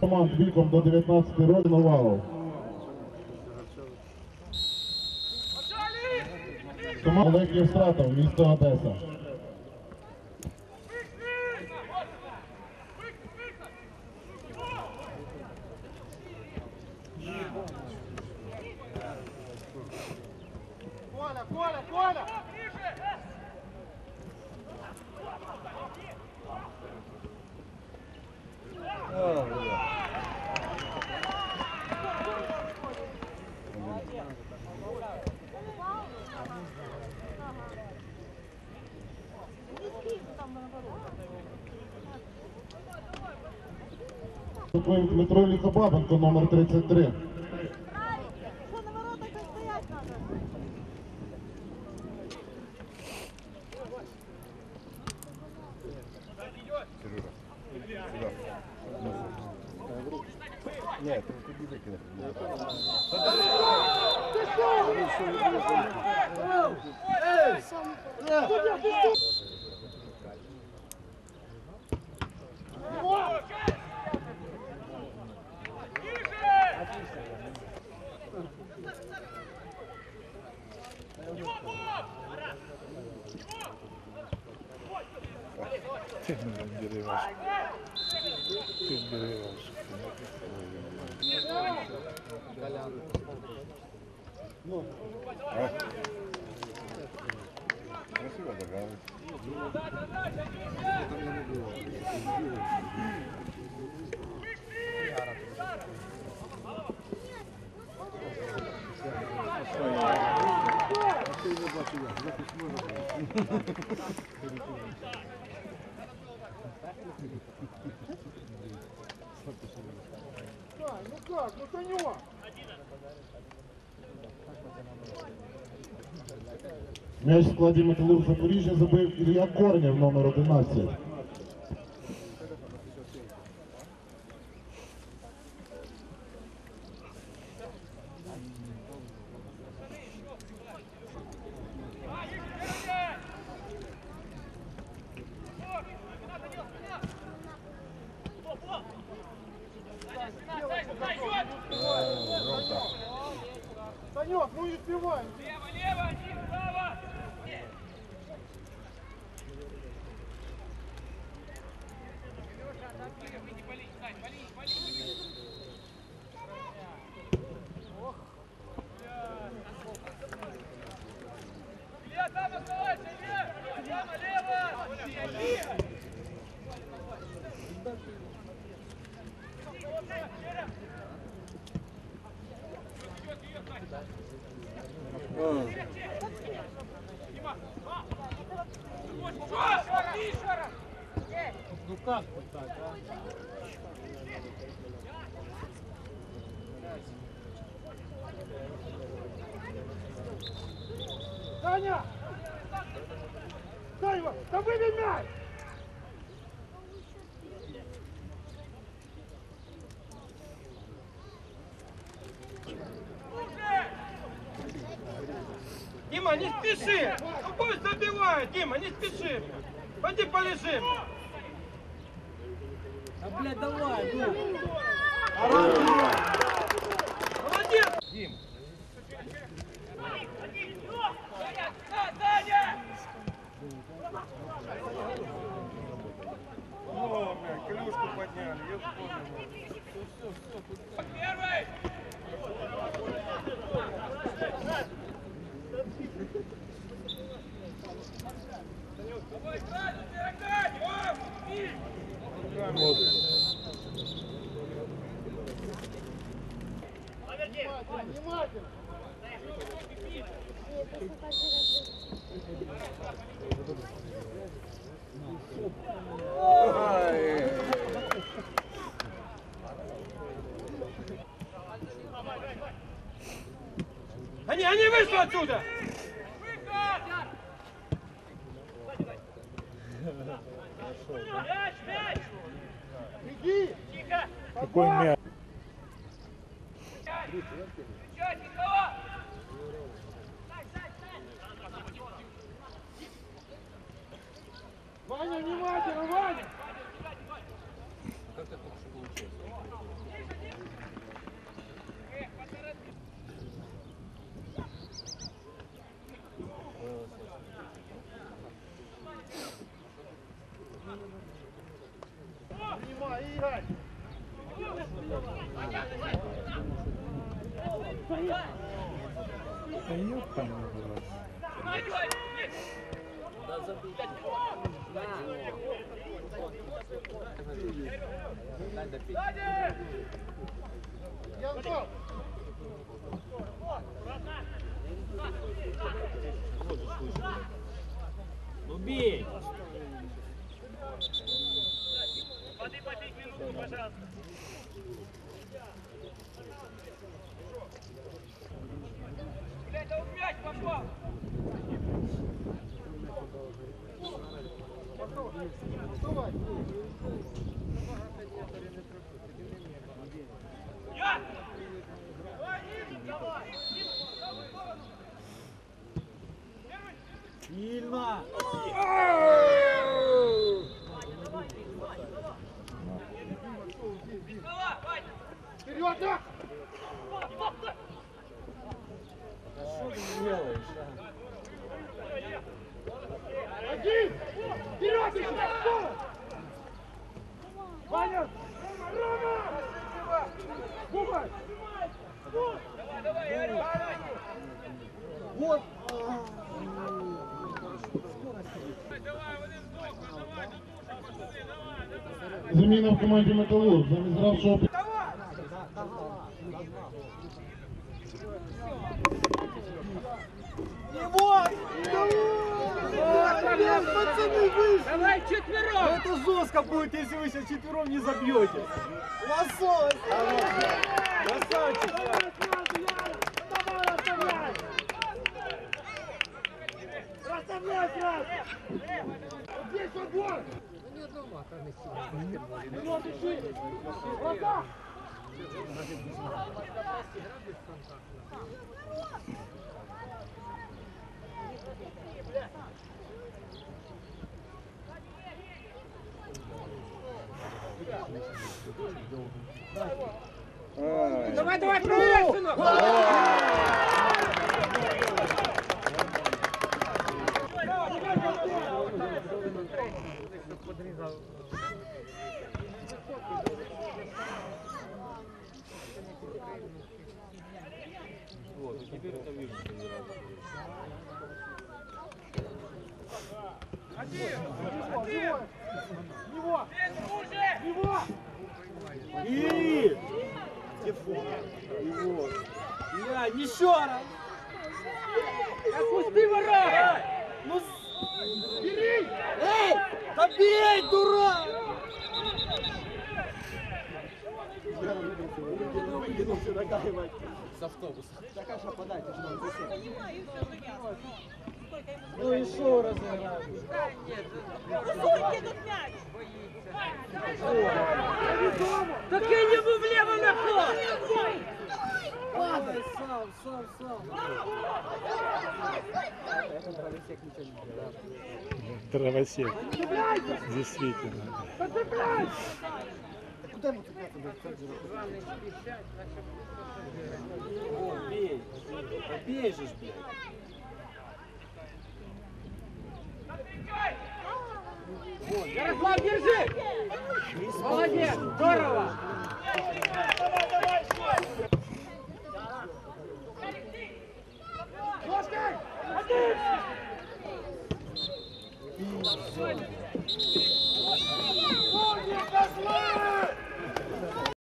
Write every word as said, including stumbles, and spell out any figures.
команд віком до дев'ятнадцяти років Новалов. Команда Олег Євстратов, місто Одеса. Коля, Коля, Коля! Дмитро Ліхобабенко, номер тридцять три. Що на воротах стоять надо? Нет, ты не выкинешь. Ты берешь. Ты берешь. Ну, а? Красиво догадываюсь. Ну как, ну конек! М'яч в складі Металург Запоріжжя забив Ілля Корнєв, номер одинадцять. Санек, ну не успеваем! Лево, лево, один, право! Выйди, полей, Сань, полей, полей! Илья, там оставайся, Илья! Прямо, лево! Ну как вот так, а? Саня! Дай его! Да выбей мяч! Дима, не спеши! Ну пусть забивает, Дима, не спеши! Пойди полежим! А, блядь, давай, ну! Молодец! Дим! О, блядь, клюшку подняли, я вспомнил. Первый! Давай, сразу, Сирогань! О, и! Внимательно! Они, они вышли отсюда! Мяч, мяч! Беги! Тихо! Какой мяч? Кричать, Никола! Ваня, внимательно, Ваня! Как это только что получилось? Та ёпта мать. Ну бей! Сильно! Вперед, да! Что ты делаешь, а? Один! Вперед еще! Ваня! Рома! Буба! Давай, давай, вот! Заміна в команді Металург. Замість гравшого... Пацаны, выше! Давай четвером! Это жестко будет, если вы сейчас четвером не забьете. Лосось! Красавчик! Расставляй сразу! Здесь огонь! Вперед, ищи! Врата! Давай, давай, проверь, сынок! Вот, теперь это вижу, что не разу. Один! Один! Него! Него! И! Его! Я, еще раз! Отпусти ворота! Ну, с- Бери! эй! Да бей, дурак! С автобуса. Ну и шо разыграли? Суньте тут мяч! Так я не был влево на ход! Падай, сам, сам, сам. Дровосек. Действительно. О, бей. Да бей же, блядь. Ярослав, держи! Молодец! Здорово!